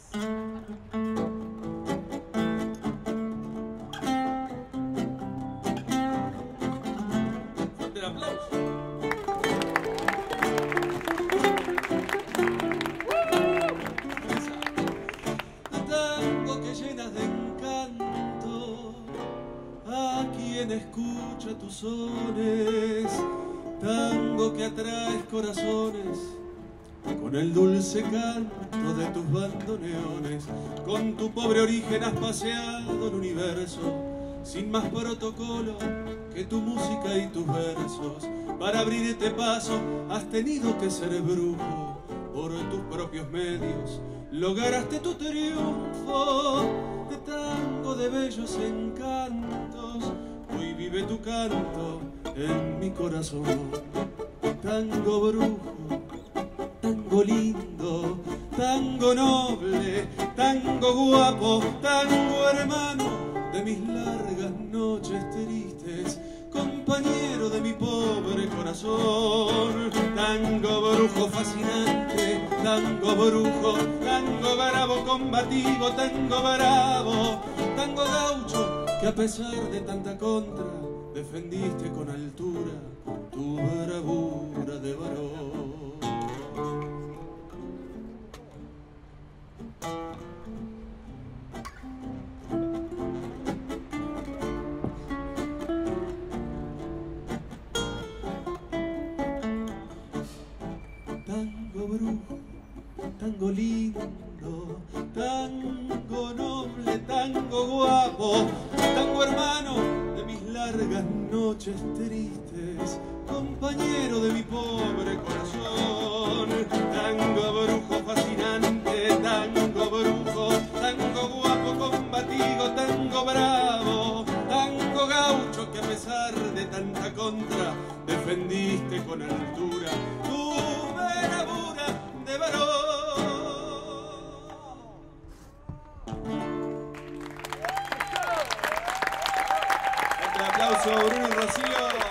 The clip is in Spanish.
Fuerte el aplauso. Tango que llenas de encanto a quien escucha tus sones, tango que atraes corazones con el dulce canto de tus bandoneones. Con tu pobre origen has paseado el universo sin más protocolo que tu música y tus versos. Para abrirte paso has tenido que ser brujo. Por tus propios medios lograste tu triunfo de tango de bellos encantos. Hoy vive tu canto en mi corazón. Tango brujo, tango lindo, tango noble, tango guapo, tango hermano de mis largas noches tristes, compañero de mi pobre corazón. Tango brujo fascinante, tango brujo, tango bravo combativo, tango bravo, tango gaucho que a pesar de tanta contra defendiste con altura tu bravura de varón. Tango brujo, tango lindo, tango noble, tango guapo, tango hermano de mis largas noches tristes, compañero de mi pobre corazón. Tango brujo fascinante, tango brujo, tango guapo combativo, tango bravo, tango gaucho que a pesar de tanta contra defendiste con altura tu bravura de varón. Un aplauso, Bruno y Rocío.